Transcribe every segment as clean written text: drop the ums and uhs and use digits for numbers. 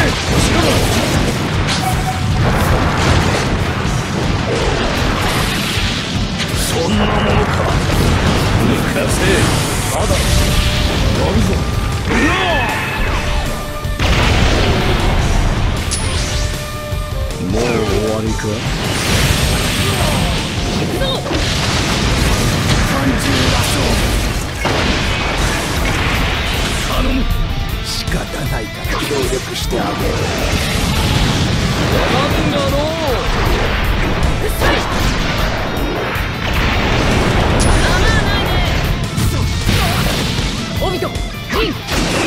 そんなものか。抜かせ。まだやるぞ。もう終わりか。行くぞ。三重羅生。頼む。仕方ないから協力してあげる。なんだろう。うっさい。構わないで。オビト、リン。いっ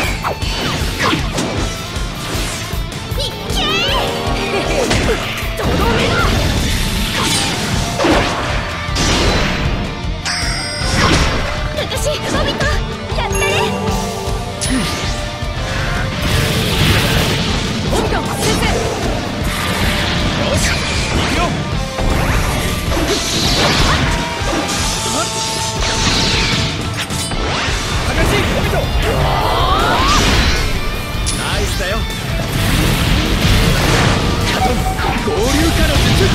けー。とどめだ。かかし、オビト、やったね。オビト、先生。よし、行くよ。かかし、オビト。ナイスだよ。合流化の術。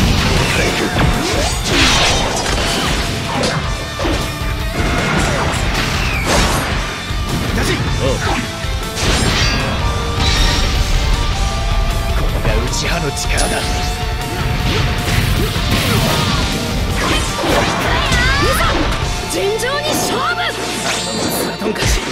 ダシ。これが内派の力だ。いざ尋常に勝負。サトンカシ。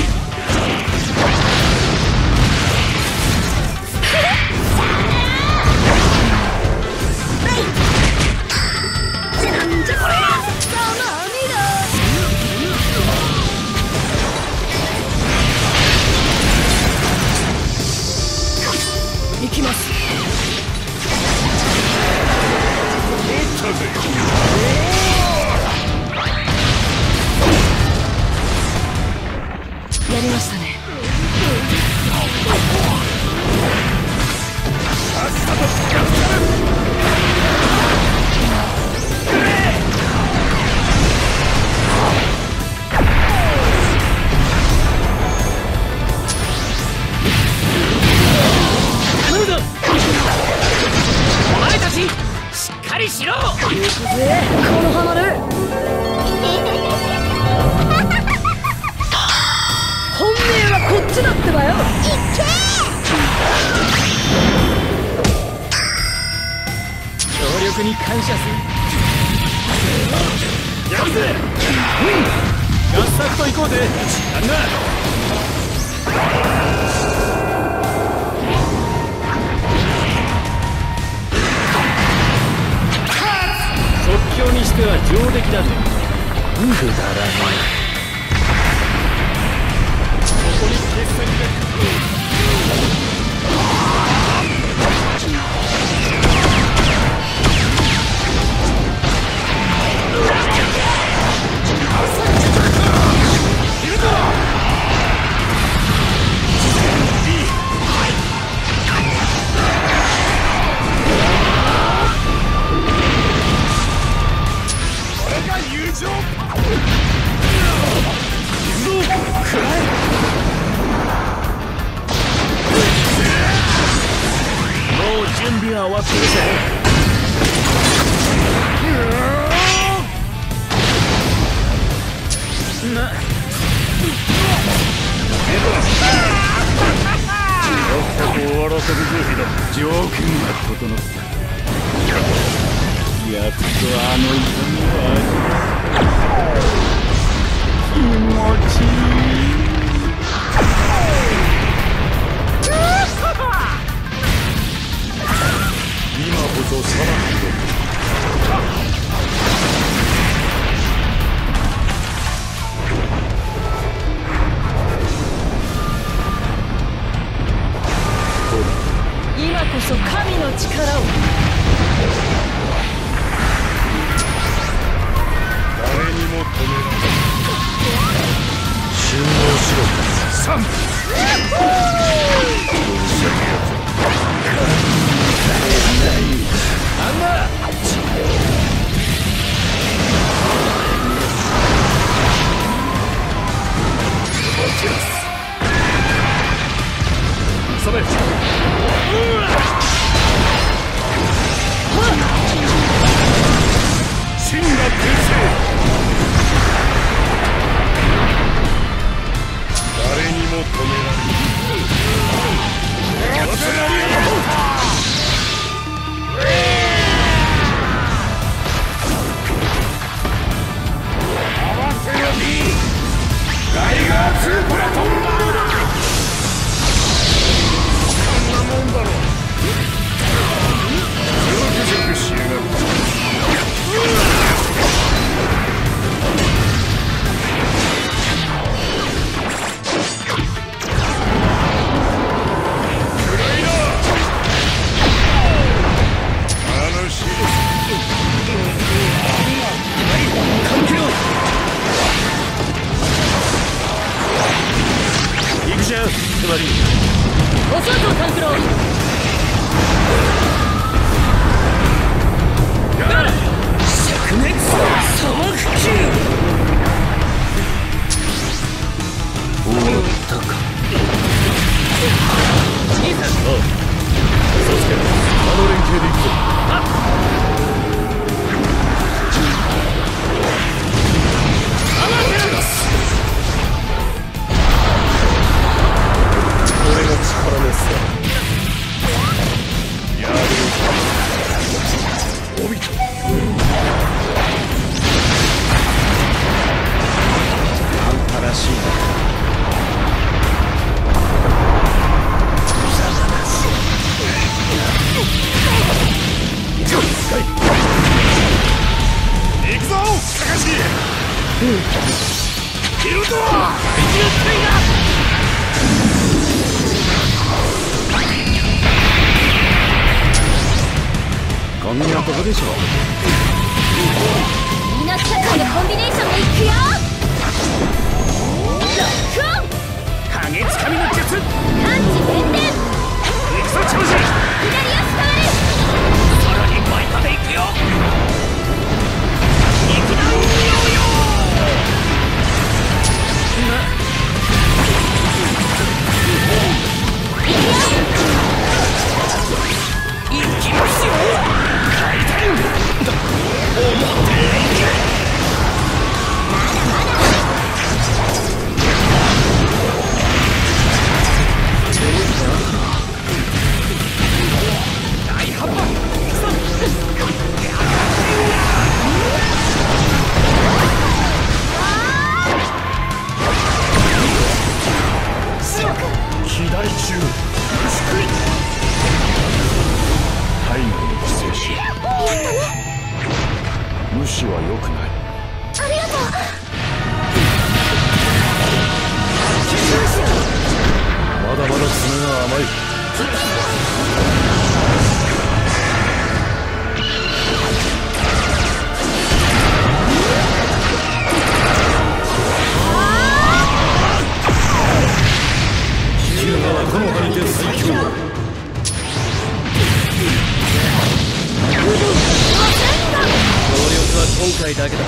なんじゃこれ。行きます。やりましたね。さっさと使ってやる。頼むぞ。お前たちしっかりしろ。行くぜこのハマる。本命はこっちだってばよ。いっけー。協力に感謝する。やるぜ。合作と行こうぜ。なんだ。即興にしては上出来だぜ。くだらない。ここに決戦で。準備は終わってるぜ。さっさと終わらせるぜ。条件が整った。やっとあの痛みを気持ちいい。今こそさらに今こそ神の力を。誰にも止められない。集合しろ。3。なんだ。急げ。 誰にも止められないガイガー2プラトンだ。こんなもんだろ。ゾクゾクしやがる。 つまりおそらく勘九郎灼熱砂漠級終わったか兄さんそしてあの連携でいくぞ。俺が力の差やるよ。帯とあんたらしいな。行くぞカカシ。キルドアこんなとこでしょ。 みんな社会のコンビネーションでいくよ。ロックオン影つかみの術感知点々 行くぞ長寿。 左足変えさらに倍まで行くよ。行くなヨーヨー。行きますよ。回転思っていけ。大発破行くぞ。 左中低い背後に寄生し無視は良くない。 ありがとう。 まだまだ爪が甘い。この葉にて最強。強力は今回だけだ。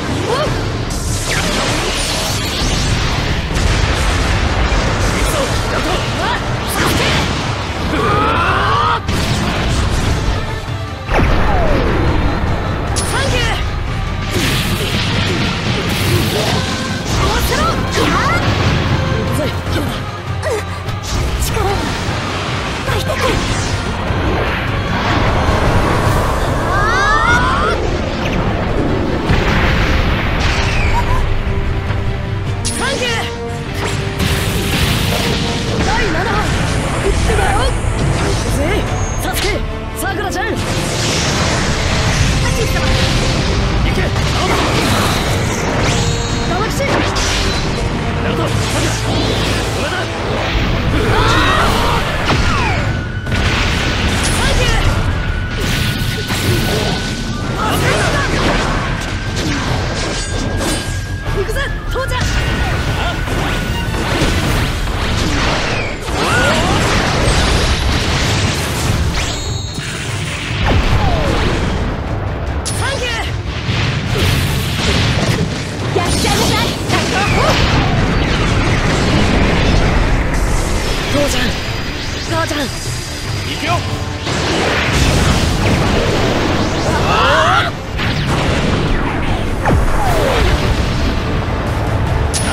母ちゃん行くよ。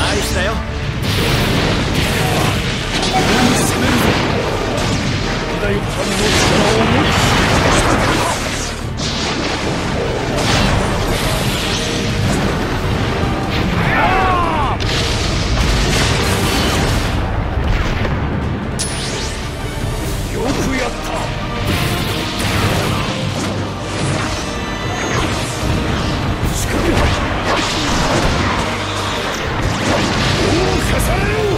ナイスだよ。 攻めるぞ。大藩の力を無理しよくやった。仕掛けた。おお、かされよ。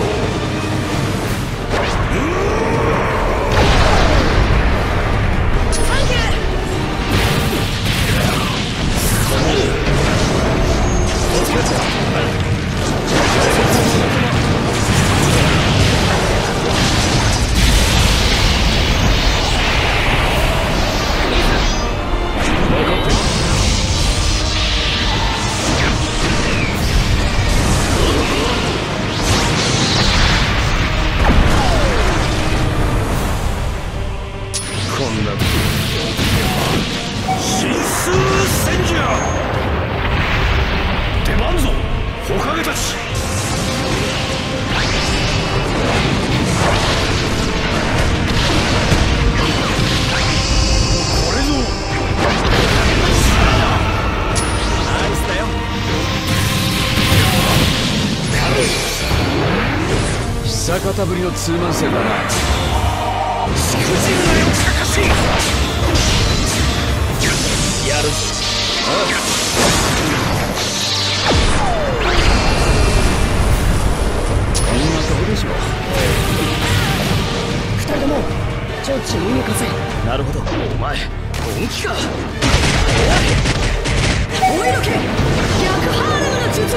神数戦じゃ。出番ぞ、火影たち。これぞ。 ナイスだよ。 久方ぶりのツーマン戦だな。 しくじるなよ、かかし。やるぞ。 こんなとこでしょ。 二人ともちょっちに向かせ。なるほど、お前本気か。おい、追いどけ。逆ハーレムの術。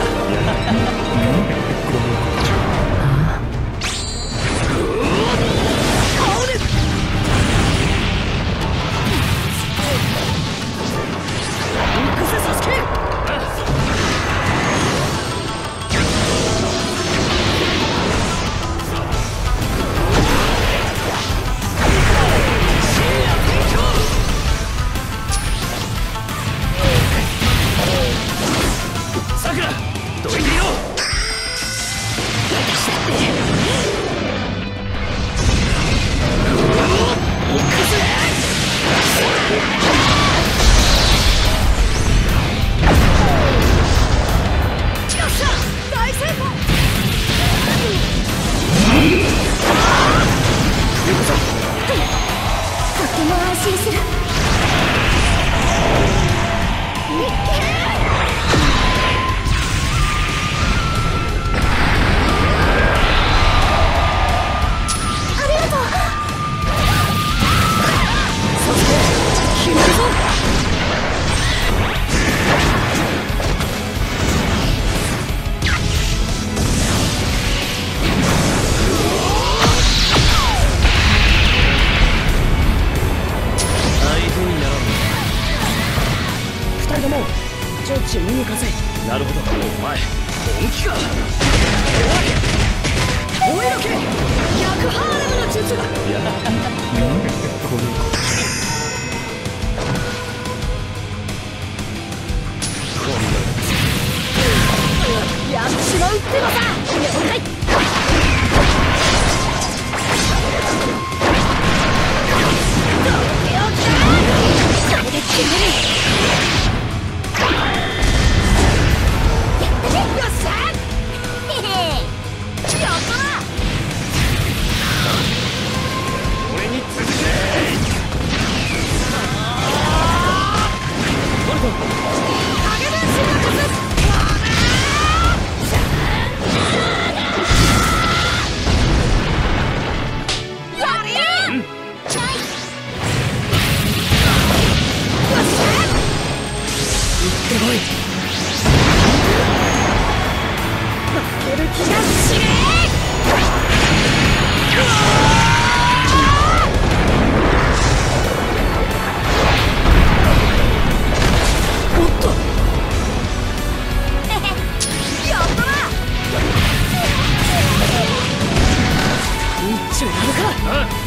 なるほど、お前本気か。おい、追いどけ。逆ハーレムの術。いや、これやっちまうってのさ。了解。これで決める。よっしゃ。へへ。やったな。俺に続け。ボルト。影分身の術。すごい。負ける気がしねえ。おっと。やったな。一丁やるか。